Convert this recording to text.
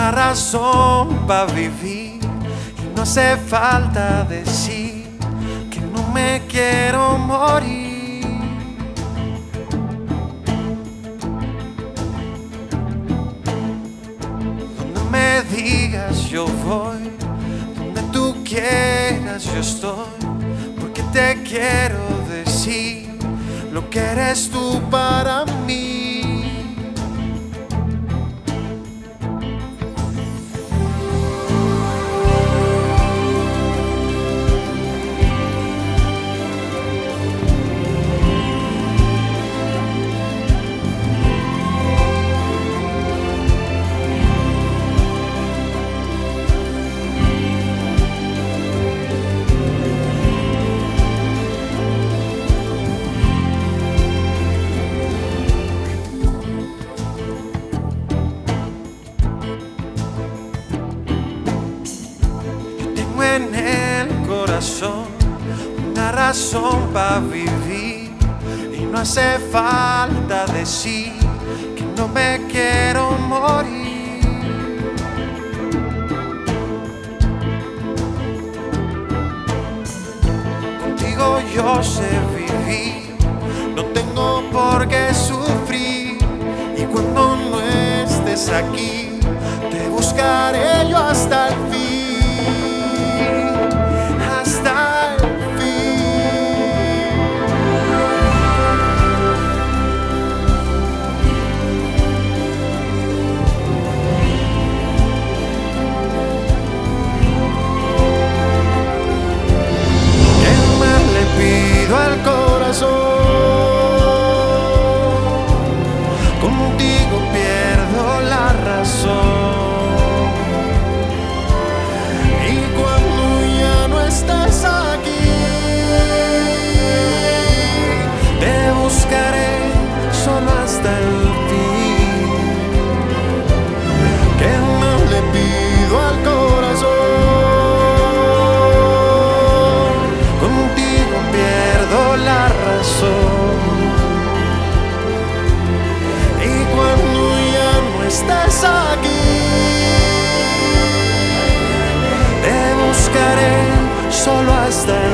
una razón para vivir y no hace falta decir que no me quiero morir. Donde me digas yo voy, donde tú quieras yo estoy, porque te quiero decir lo que eres tú para mí. En el corazón una razón para vivir y no hace falta decir que no me quiero morir. Contigo yo sé vivir, no tengo por qué sufrir, y cuando no estés aquí te buscaré yo hasta el fin. Al corazón, contigo pierdo la razón, y cuando ya no estés aquí te buscaré solo hasta el fin. ¿Qué más le pido al corazón? La razón, y cuando ya no estés aquí te buscaré solo hasta